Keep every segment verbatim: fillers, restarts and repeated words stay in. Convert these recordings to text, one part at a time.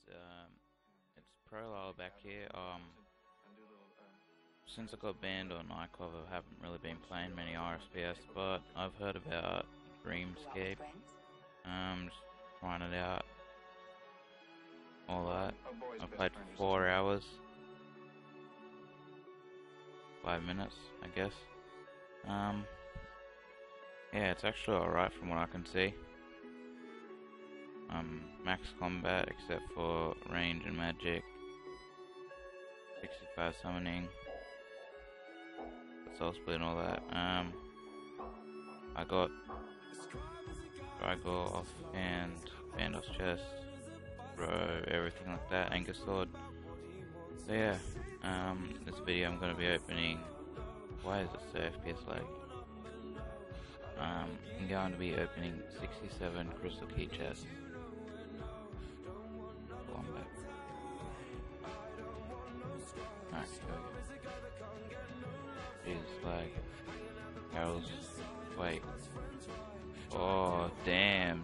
um, it's Prolal back here. Um, since I got banned on Nightclub, I haven't really been playing many R S P S, but I've heard about Dreamscape. Um, just trying it out, all that. I played for four hours, five minutes, I guess. Um, yeah, it's actually alright from what I can see. Um, max combat except for range and magic. sixty-five summoning. Soul split and all that. Um, I got Drygor off and Bandos chest, bro, everything like that, Anchor sword. So yeah, um, this video I'm gonna be opening. Why is it so F P S lag? Um, I'm going to be opening sixty-seven crystal key chests. Go on back. Alright, go again. Jesus, lag. Carol's. Wait. Oh, damn.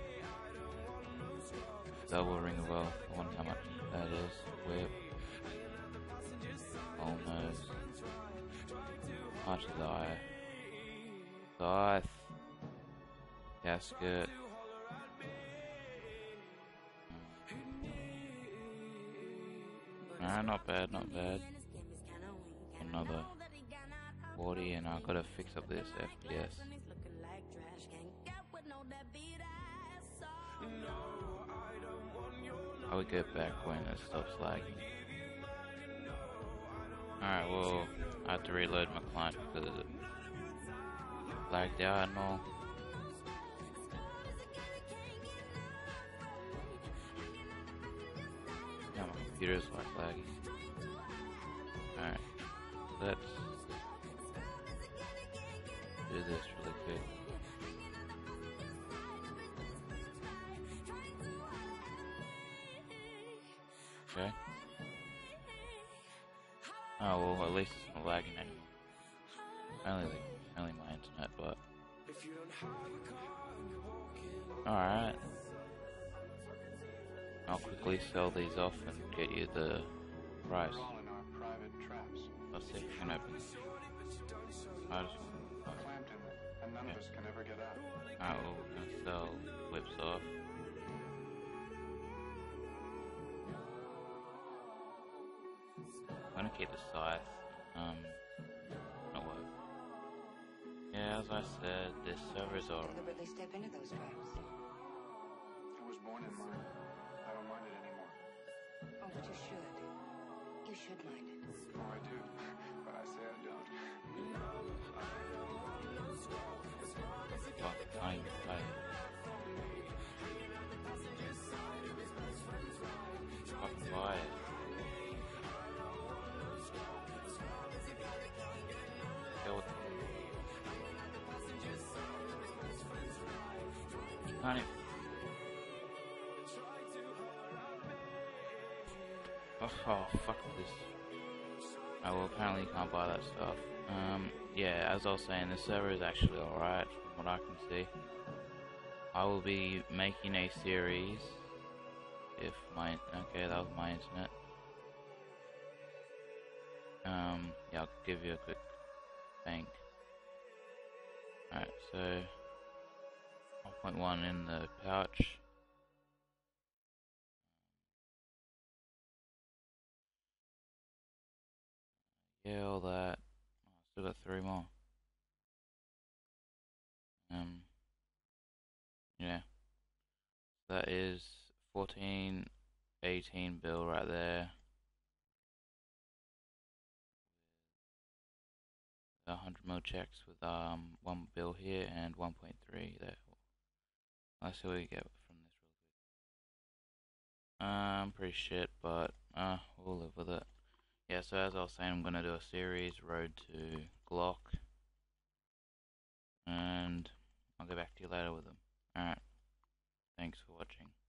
Double ring of wealth. I wonder how much that is. Whip. Almost. Much of the eye. Scythe. Casket. Nah, not bad, not bad. Another forty, and I gotta fix up this F P S. I will get back when it stops lagging. Alright, well, I have to reload my client because it lagged out and all. Yeah, my computer's like lagging. Alright, let's do this really quick. Okay. Oh well, at least it's not lagging anymore. Only, only my internet, but alright. I'll quickly sell these off and get you the price. I'll see if you can open this. I just oh. Okay. Alright, well, we're gonna sell whips off. I'm gonna keep the scythe. Um, no work. Yeah, as I said, this server is alright. Deliberately step into those traps. I was born in mine. I don't mind it anymore. Oh, but you should. You should mind it. Oh, I do. But I say I don't. Fuck, I can't even play. Fucking buy it. Go with it. You can't even... Oh, oh, fuck this. Oh, well, apparently you can't buy that stuff. Um, yeah, as I was saying, the server is actually alright from what I can see. I will be making a series if my... Okay, that was my internet. Um, yeah, I'll give you a quick bank. Alright, so... one point one in the pouch. Yeah, all that. Oh, still got three more. Um, yeah. That is fourteen, eighteen bill right there. one hundred mil checks with um one bill here and one point three there. Let's see what we get from this real quick. Um, pretty shit, but uh, we'll live with it. Yeah, so as I was saying, I'm gonna do a series, Road to Glock, and I'll get back to you later with them. Alright, thanks for watching.